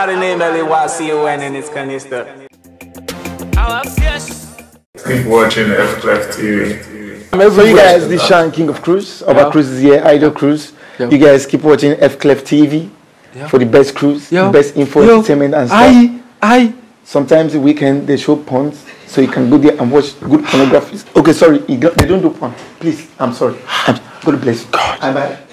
by the name of LYCON and it's Canister. Keep watching F-Clef TV. So you guys, this Sean King of Cruise, our cruise is here, Idol Cruise. You guys keep watching F-Clef TV for the best cruise, the best info, entertainment and stuff. Sometimes the weekend they show porns, so you can go there and watch good pornography. Okay, sorry, they don't do porn. Please, I'm sorry. God bless you. God. Bye.